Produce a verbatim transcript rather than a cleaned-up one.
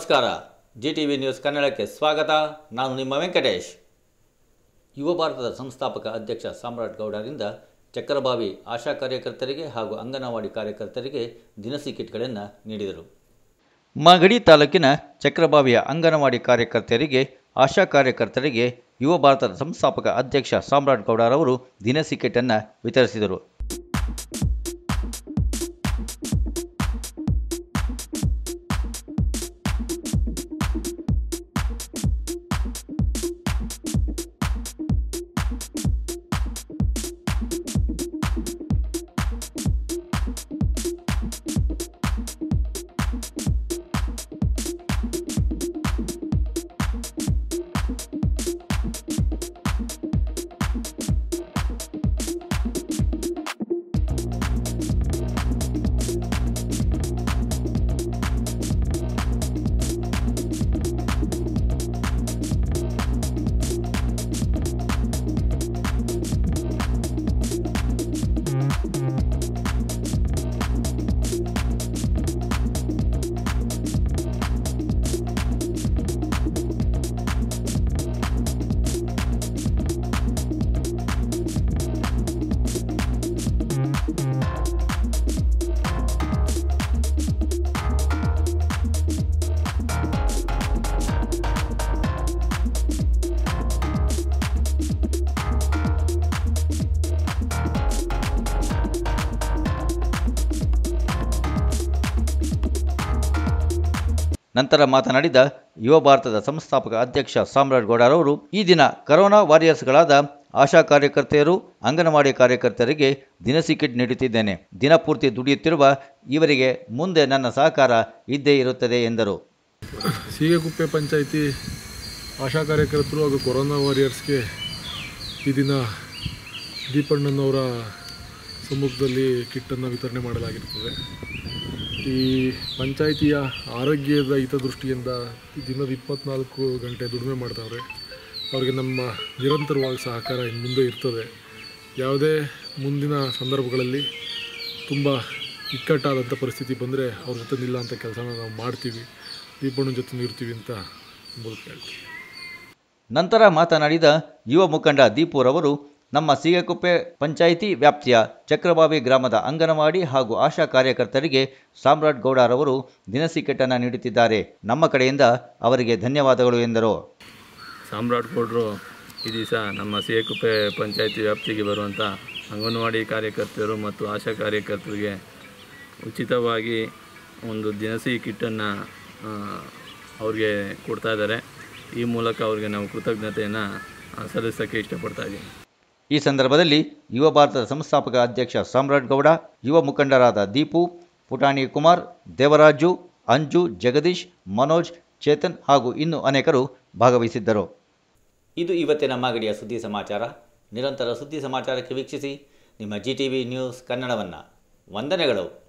ನಮಸ್ಕಾರ. G T V news ಕನ್ನಡಕ್ಕೆ ಸ್ವಾಗತ. ನಾನು ನಿಮ್ಮ ವೆಂಕಟೇಶ್. ಯುವ ಭಾರತದ ಸಂಸ್ಥಾಪಕ ಅಧ್ಯಕ್ಷ ಸಾಮ್ರಾಟ್ ಗೌಡರಿಂದ ಚಕ್ರಭಾವಿ ಆಶಾ ಕಾರ್ಯಕರ್ತರಿಗೆ ಹಾಗೂ ಅಂಗನವಾಡಿ ಕಾರ್ಯಕರ್ತರಿಗೆ ದಿನಸಿ ಕಿಟ್ಗಳನ್ನು ನೀಡಿದರು. ಮಾಗಡಿ ತಾಲೂಕಿನ ಚಕ್ರಭಾವಿಯ ಅಂಗನವಾಡಿ ಕಾರ್ಯಕರ್ತರಿಗೆ, ಆಶಾ ಕಾರ್ಯಕರ್ತರಿಗೆ ಯುವ ಭಾರತದ ಸಂಸ್ಥಾಪಕ ಅಧ್ಯಕ್ಷ ಸಾಮ್ರಾಟ್ ಗೌಡರವರು ದಿನಸಿ ಕಿಟ್ಟನ್ನು ವಿತರಿಸಿದರು. ನಂತರ ಮಾತನಾಡಿದ ಯುವ ಭಾರತದ ಸಂಸ್ಥಾಪಕ ಅಧ್ಯಕ್ಷ ಸಾಮ್ರಾಟ್ ಗೌಡರವರು, ಈ ದಿನ ಕರೋನಾ ವಾರಿಯರ್ಸ್ಗಳಾದ ಆಶಾ ಕಾರ್ಯಕರ್ತೆಯರು, ಅಂಗನವಾಡಿ ಕಾರ್ಯಕರ್ತರಿಗೆ ದಿನಸಿ ಕಿಟ್ ನೀಡುತ್ತಿದ್ದೇನೆ. ದಿನಪೂರ್ತಿ ದುಡಿಯುತ್ತಿರುವ ಇವರಿಗೆ ಮುಂದೆ ನನ್ನ ಸಹಕಾರ ಇದ್ದೇ ಇರುತ್ತದೆ ಎಂದರು. ಸೀಗೆಗುಪ್ಪೆ ಪಂಚಾಯಿತಿ ಆಶಾ ಕಾರ್ಯಕರ್ತರು ಹಾಗೂ ಕೊರೋನಾ ವಾರಿಯರ್ಸ್ಗೆ ಈ ದಿನ ದೀಪಣ್ಣನವರ ಸಮ್ಮುಖದಲ್ಲಿ ಕಿಟ್ಟನ್ನು ವಿತರಣೆ ಮಾಡಲಾಗಿರುತ್ತದೆ. ಈ ಪಂಚಾಯಿತಿಯ ಆರೋಗ್ಯದ ಹಿತದೃಷ್ಟಿಯಿಂದ ದಿನದ ಇಪ್ಪತ್ನಾಲ್ಕು ಗಂಟೆ ದುಡಿಮೆ ಮಾಡ್ತಾವ್ರೆ. ಅವರಿಗೆ ನಮ್ಮ ನಿರಂತರವಾಗಿ ಸಹಕಾರ ಇನ್ನು ಮುಂದೆ ಇರ್ತದೆ. ಯಾವುದೇ ಮುಂದಿನ ಸಂದರ್ಭಗಳಲ್ಲಿ ತುಂಬ ಇಕ್ಕಟ್ಟಾದಂಥ ಪರಿಸ್ಥಿತಿ ಬಂದರೆ ಅವ್ರ ಜೊತೆ ನಿಲ್ಲ ಅಂತ ಕೆಲಸನ ನಾವು ಮಾಡ್ತೀವಿ, ದೀಪಣ್ಣನ ಜೊತೆ ಇರ್ತೀವಿ ಅಂತ ಮೂಲಕ ಹೇಳ್ತೀವಿ. ನಂತರ ಮಾತನಾಡಿದ ಯುವ ಮುಖಂಡ ದೀಪುರವರು, ನಮ್ಮ ಸೀಗೆಕುಪ್ಪೆ ಪಂಚಾಯಿತಿ ವ್ಯಾಪ್ತಿಯ ಚಕ್ರಭಾವಿ ಗ್ರಾಮದ ಅಂಗನವಾಡಿ ಹಾಗೂ ಆಶಾ ಕಾರ್ಯಕರ್ತರಿಗೆ ಸಾಮ್ರಾಟ್ ಗೌಡರವರು ದಿನಸಿ ಕಿಟ್ಟನ್ನು ನೀಡುತ್ತಿದ್ದಾರೆ. ನಮ್ಮ ಕಡೆಯಿಂದ ಅವರಿಗೆ ಧನ್ಯವಾದಗಳು ಎಂದರು. ಸಾಮ್ರಾಟ್ ಗೌಡರು ಈ ದಿವಸ ನಮ್ಮ ಸೀಗೆಕುಪ್ಪೆ ಪಂಚಾಯಿತಿ ವ್ಯಾಪ್ತಿಗೆ ಬರುವಂಥ ಅಂಗನವಾಡಿ ಕಾರ್ಯಕರ್ತರು ಮತ್ತು ಆಶಾ ಕಾರ್ಯಕರ್ತರಿಗೆ ಉಚಿತವಾಗಿ ಒಂದು ದಿನಸಿ ಕಿಟ್ಟನ್ನು ಅವ್ರಿಗೆ ಕೊಡ್ತಾ ಇದ್ದಾರೆ. ಈ ಮೂಲಕ ಅವ್ರಿಗೆ ನಾವು ಕೃತಜ್ಞತೆಯನ್ನು ಸಲ್ಲಿಸೋಕ್ಕೆ ಇಷ್ಟಪಡ್ತಾ ಇದ್ದೀನಿ. ಈ ಸಂದರ್ಭದಲ್ಲಿ ಯುವ ಭಾರತದ ಸಂಸ್ಥಾಪಕ ಅಧ್ಯಕ್ಷ ಸಾಮ್ರಾಟ್ ಗೌಡ, ಯುವ ಮುಖಂಡರಾದ ದೀಪು, ಪುಟಾಣಿ ಕುಮಾರ್, ದೇವರಾಜು, ಅಂಜು, ಜಗದೀಶ್, ಮನೋಜ್, ಚೇತನ್ ಹಾಗೂ ಇನ್ನೂ ಅನೇಕರು ಭಾಗವಹಿಸಿದ್ದರು. ಇದು ಇವತ್ತಿನ ಮಾಗಡಿಯ ಸುದ್ದಿ ಸಮಾಚಾರ. ನಿರಂತರ ಸುದ್ದಿ ಸಮಾಚಾರಕ್ಕೆ ವೀಕ್ಷಿಸಿ ನಿಮ್ಮ ಜಿ ಟಿ ವಿ ನ್ಯೂಸ್ ಕನ್ನಡವನ್ನು. ವಂದನೆಗಳು.